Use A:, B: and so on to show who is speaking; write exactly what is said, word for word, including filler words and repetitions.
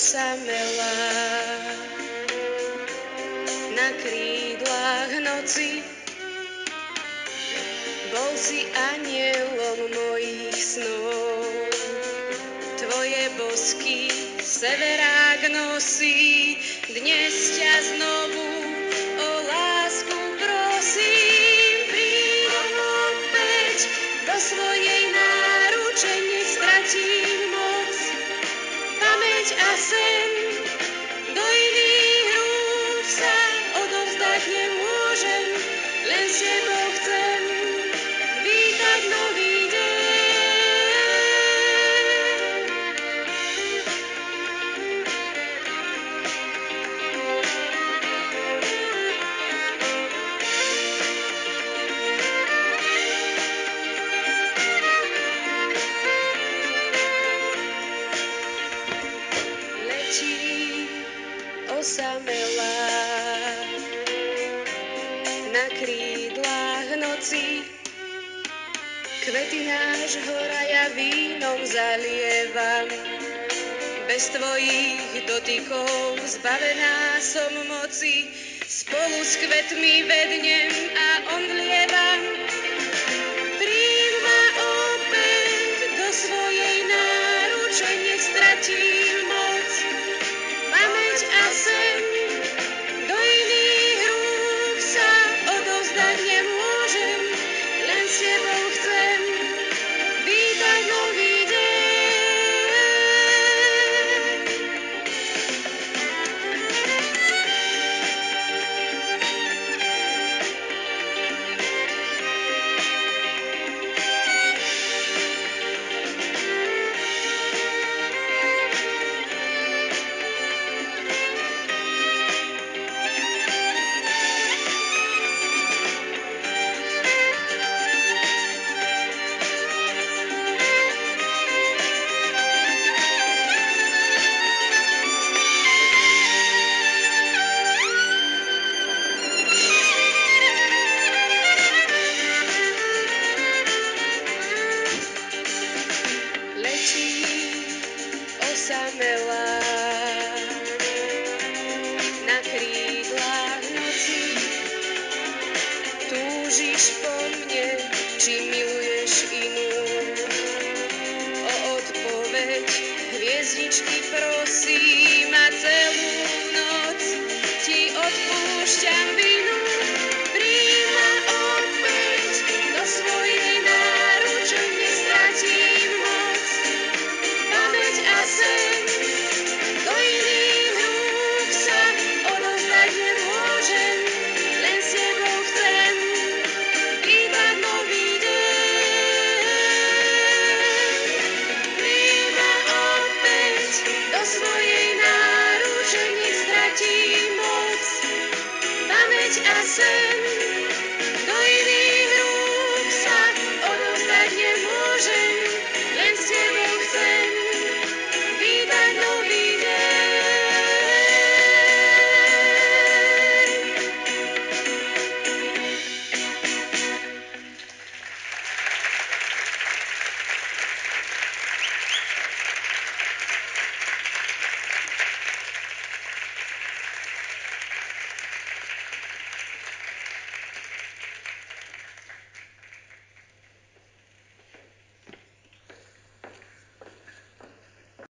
A: osamelá na krídlach noci. Bol si anielom mojich snov, tvoje bosky severák nosí. Dnes ťa znovu o lásku prosím, príď opäť do svojej náruče, nech stratím moc, pamäť a sen. Do iných rúk sa odovzdať nemôžem, len s tebou chcem vítať nový deň. Letí osamelá na krídlach noci, kvety nášho raja vínom zalievam. Bez tvojich dotykov zbavená som moci, spolu s kvetmi vednem a omdlievam. Príjm ma opäť do svojej náruče, nech stratím moc, pamäť a sen. Do iných rúk sa odovzdať nemôžem, len s tebou chcem vítať nový deň. Letí osamelá na krídlach noci. Túžiš po mne, či miluješ inú? O odpoveď hviezdičky prosím a celú noc ti odpúšťam vinu. Príjm ma opäť do svojej náruče, nech stratím moc, pamäť a sen. Do iných rúk sa odovzdať nemôžem, len s tebou chcem vítať nový deň. Príjm ma opäť do svojej náruče, nech stratím moc, pamäť a sen.